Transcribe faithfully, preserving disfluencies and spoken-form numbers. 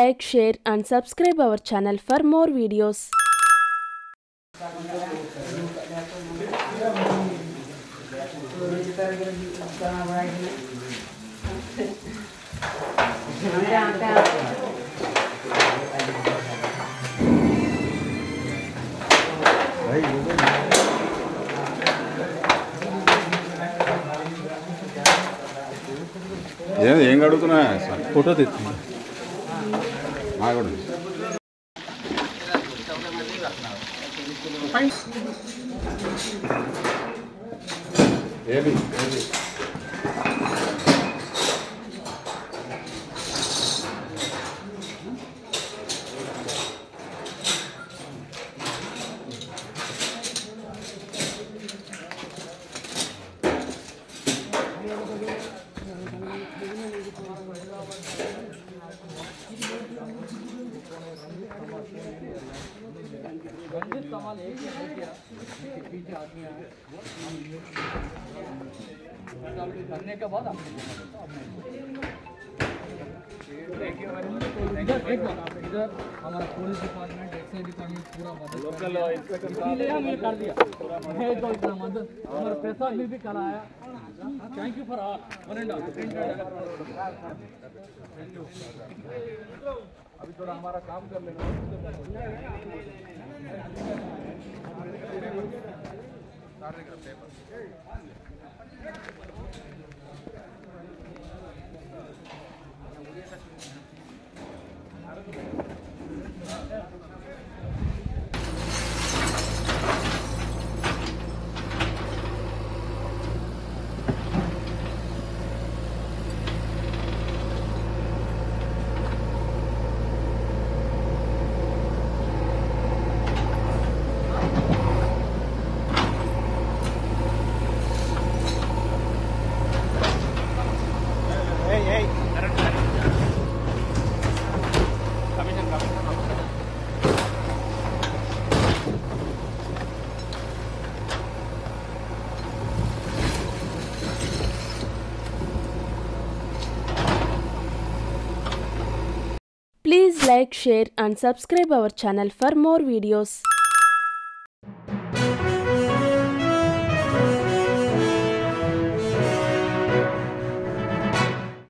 like, share and subscribe our channel for more videos. ఏం అడుగుతున్నా photo తెచ్చింది ఏది ఏది कमाल एक पीछे आदमी आए करने के बाद इधर हमारा पुलिस डिपार्टमेंट एक्साइज डिपार्टमेंट पूरा मदद लोकल इसलिए हमने कर दिया है तो इतना मदद हमारा पैसा भी भी कराया thank you for one and अभी थोड़ा हमारा काम कर लेना Please like, share and subscribe our channel for more videos.